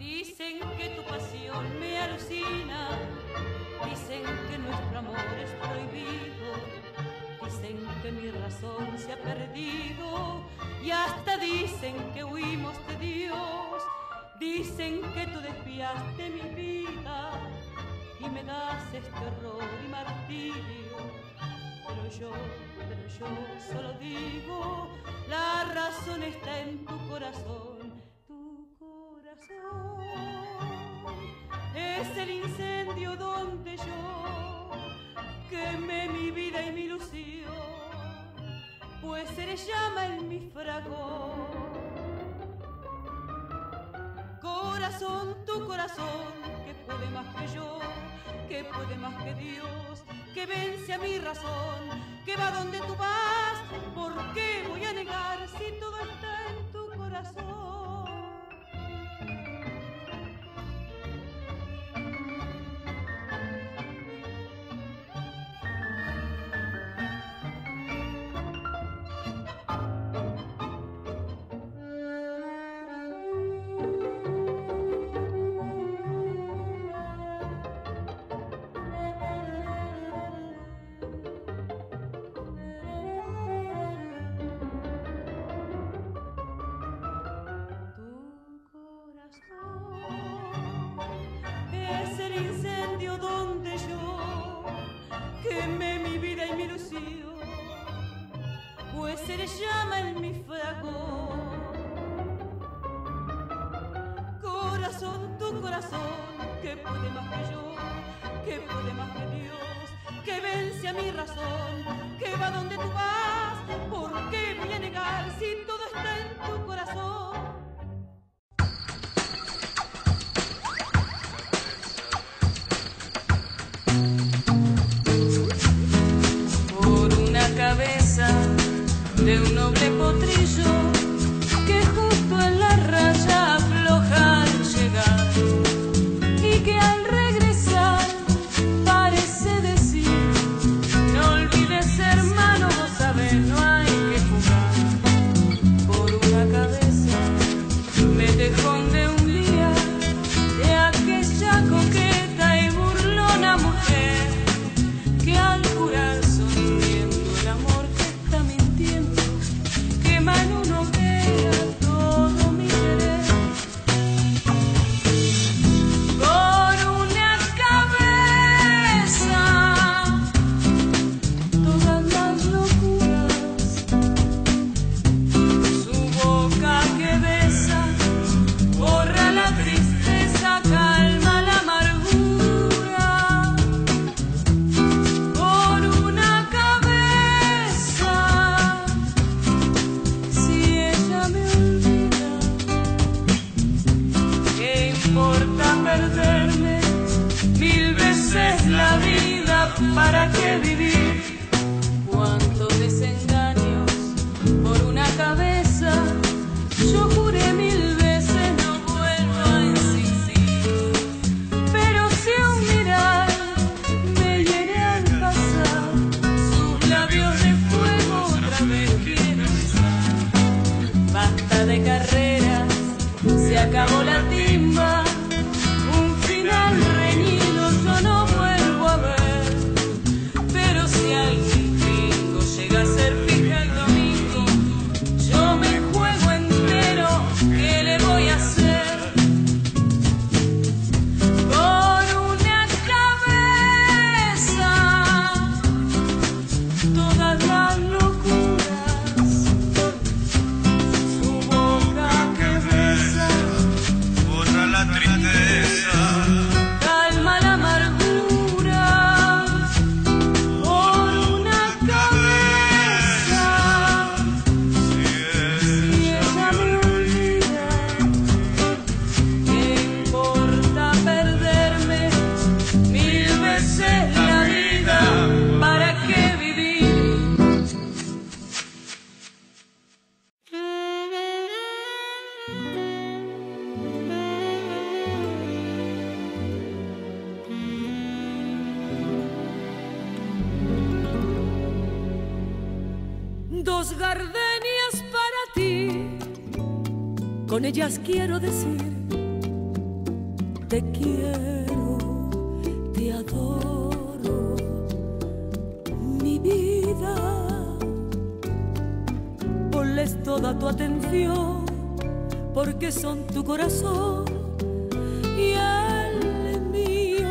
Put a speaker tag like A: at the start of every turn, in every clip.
A: Dicen que tu pasión me alucina, dicen que nuestro amor es prohibido, dicen que mi razón se ha perdido y hasta dicen que huimos de Dios. Dicen que tú desviaste mi vida y me das este horror y martirio. Pero yo solo digo, la razón está en tu corazón. Tu corazón es el incendio donde yo quemé mi vida y mi ilusión, pues se le llama en mi fragor. Corazón, tu corazón, que puede más que yo, que puede más que Dios, que vence a mi razón, que va donde tú vas. ¿Por qué voy a negar si todo está en tu corazón? Es el incendio donde yo quemé mi vida y mi ilusión, pues se le llama en mi fragor. Corazón, tu corazón, que puede más que yo, que puede más que Dios, que vence a mi razón, que va donde tú vas. ¿Por qué voy a negar si todo está en tu corazón?
B: Cabeza de un noble potrillo que justo en la raya afloja al llegar y que al regresar parece decir: no olvides, hermano, vos sabés, no hay que jugar. Por una cabeza me tejón de un día de aquella coqueta y burlona mujer que al curar en una hoguera todo mi querer. Por una cabeza todas las locuras, su boca que besa borra la tristeza, calma la amargura. Por una cabeza, perderme mil veces la vida, ¿para qué vivir? Cuántos desengaños por una cabeza, yo juré mil veces no vuelvo a insistir. Pero si un mirar me hiere al pasar, sus labios de fuego otra vez quieren besar. Basta de carreras, se acabó la timba, reñido yo no vuelvo a ver. Pero si algún gringo llega a ser fija el domingo, yo me juego entero, ¿qué le voy a hacer? Por una cabeza todas las locuras, su boca que besa borra la tristeza, calma la amargura. Por una cabeza, si ella me olvida, ¿qué importa perderme mil veces la vida? ¿Para qué vivir?
A: Dos gardenias para ti, con ellas quiero decir Te quiero, te adoro, mi vida. Ponles toda tu atención, porque son tu corazón y el mío.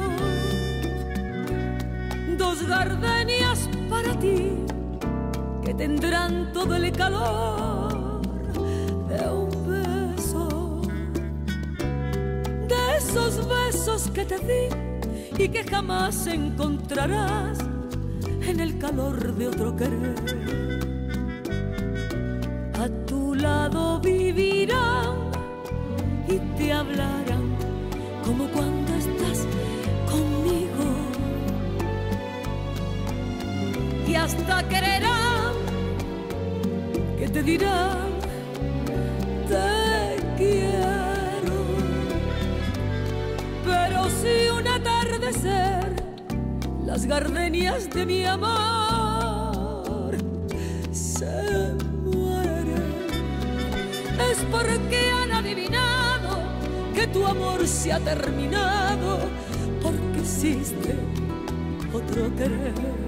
A: Dos gardenias para ti, que tendrán todo el calor de un beso, de esos besos que te di y que jamás encontrarás en el calor de otro querer. A tu lado vivirán y te hablarán como cuando estás conmigo, y hasta quererán, que te dirán te quiero. Pero si un atardecer las gardenias de mi amor se mueren, es porque han adivinado que tu amor se ha terminado, porque existe otro querer.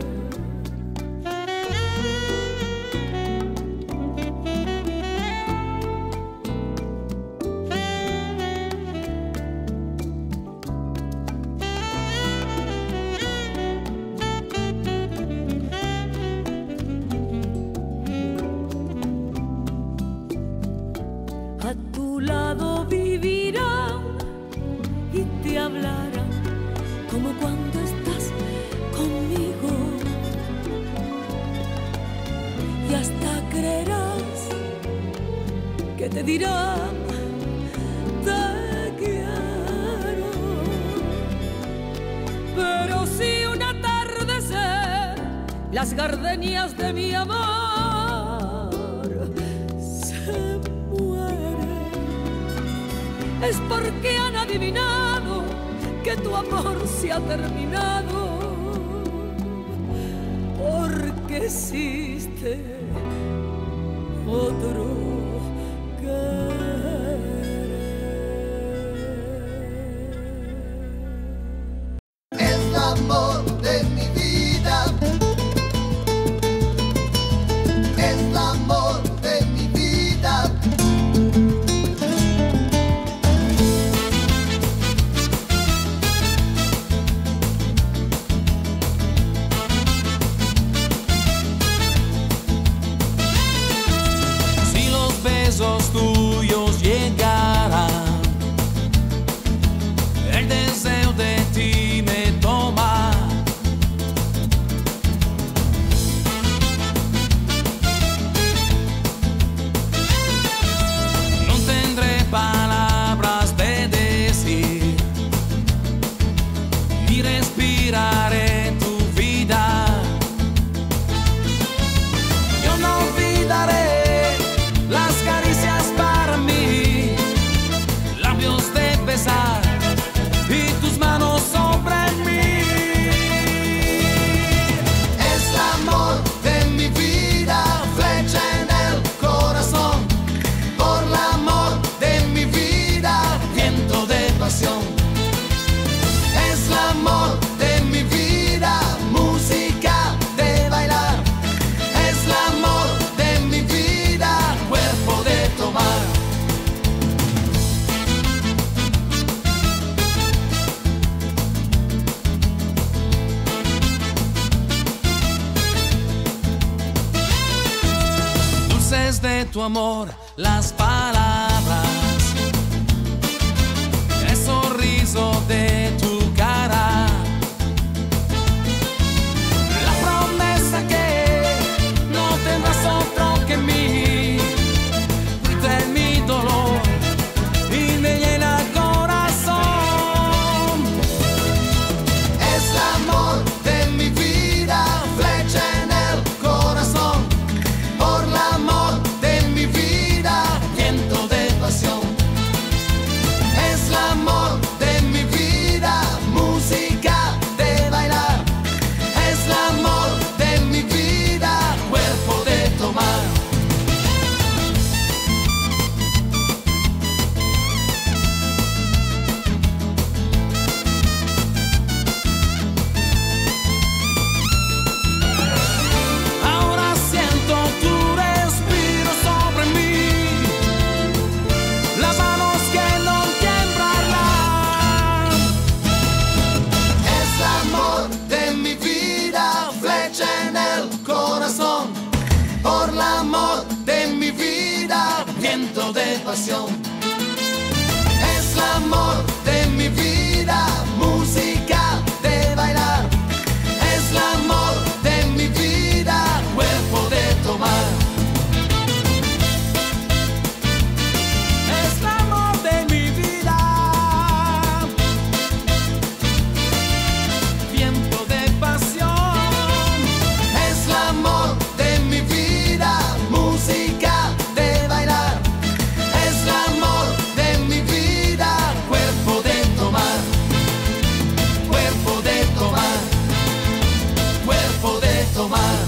A: A tu lado vivirán y te hablarán como cuando estás conmigo, y hasta creerás que te dirán te quiero. Pero si un atardecer las gardenias de mi amor se mueren, es porque han adivinado que tu amor se ha terminado, porque existe otro querer.
C: Es el amor de mi vida, es el amor de mi vida.
D: Besos tuyos llegarán, el deseo de ti me toma. No tendré palabras de decir y respiraré tu vida. Yo no olvidaré las caricias para mí, labios de besar y tus manos sobre mí.
C: Es el amor de mi vida, flecha en el corazón. Por el amor de mi vida, viento de pasión. Es el amor de mi vida, música de bailar. Es el amor de mi vida, cuerpo de tomar.
D: Dulces de tu amor, las palabras, el sorriso de tu cara, la promesa que no tendrás otro que mí. Fuiste mi dolor y me llena el corazón.
C: Es el amor de mi vida, flecha en el corazón. Por el amor de mi vida, viento de pasión. Es el amor de mi vida, música de bailar. Es el amor de mi vida, cuerpo de tomar.
D: Es el amor de mi vida, viento de pasión.
C: Es el amor de mi vida, música de bailar. Es el amor de mi vida, cuerpo de tomar. Cuerpo de tomar. Cuerpo de tomar.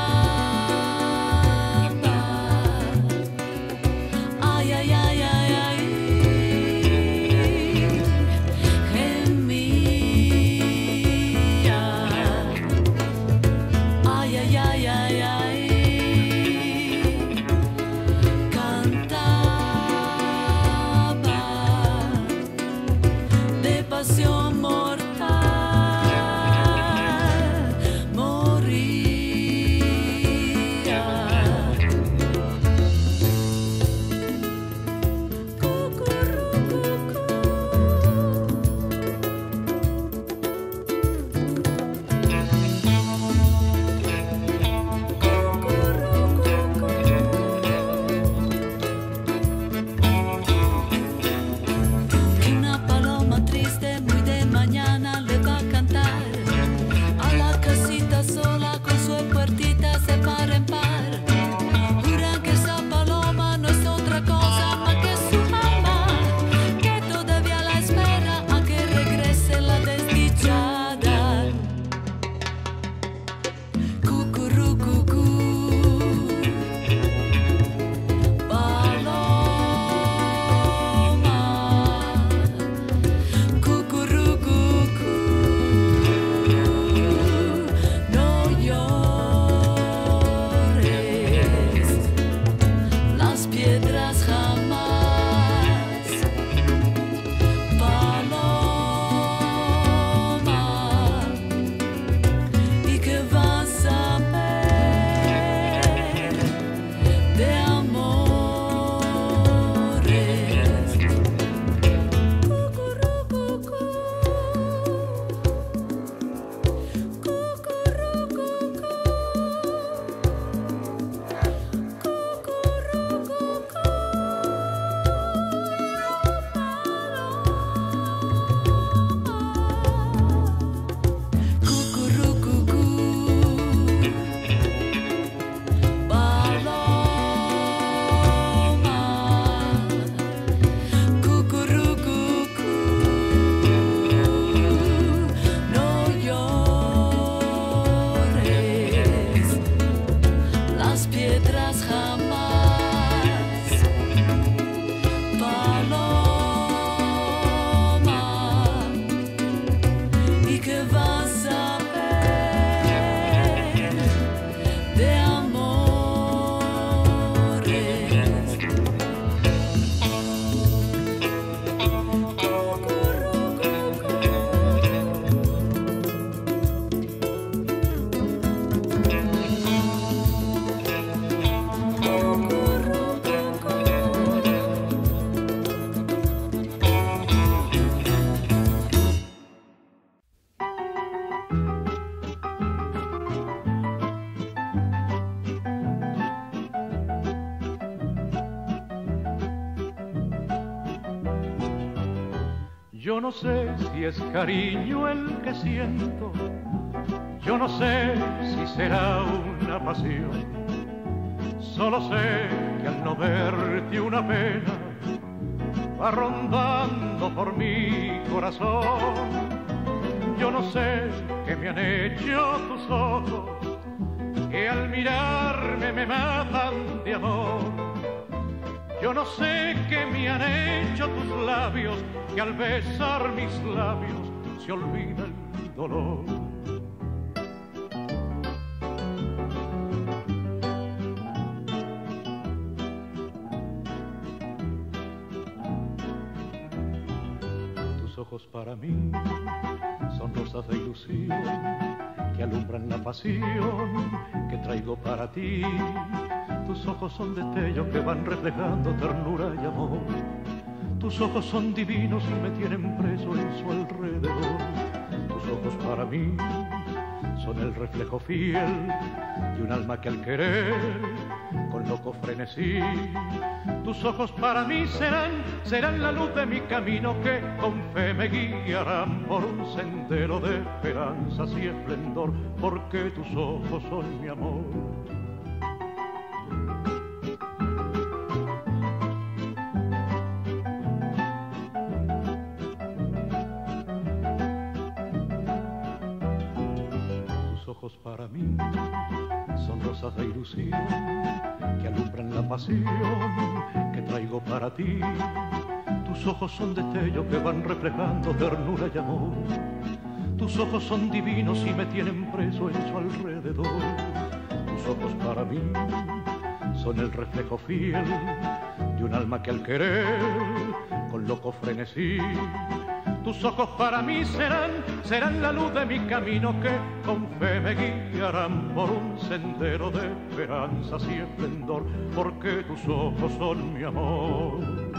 B: Ay, ay, ay, ay, ay.
E: Yo no sé si es cariño el que siento, yo no sé si será una pasión. Solo sé que al no verte una pena va rondando por mi corazón. Yo no sé qué me han hecho tus ojos, que al mirarme me matan de amor. Yo no sé qué me han hecho tus labios, que al besar mis labios se olvida el dolor. Tus ojos para mí son rosas de ilusión que alumbran la pasión que traigo para ti. Tus ojos son destellos que van reflejando ternura y amor. Tus ojos son divinos y me tienen preso en su alrededor. Tus ojos para mí son el reflejo fiel de un alma que al querer con loco frenesí. Tus ojos para mí serán la luz de mi camino que con fe me guiarán por un sendero de esperanzas y esplendor, porque tus ojos son mi amor. Para mí son rosas de ilusión que alumbran la pasión que traigo para ti. Tus ojos son destellos que van reflejando ternura y amor. Tus ojos son divinos y me tienen preso en su alrededor. Tus ojos para mí son el reflejo fiel de un alma que al querer con loco frenesí. Tus ojos para mí serán la luz de mi camino que con fe me guiarán por un sendero de esperanzas y esplendor, porque tus ojos son mi amor.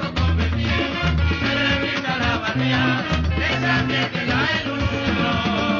C: Esa que la ilusión.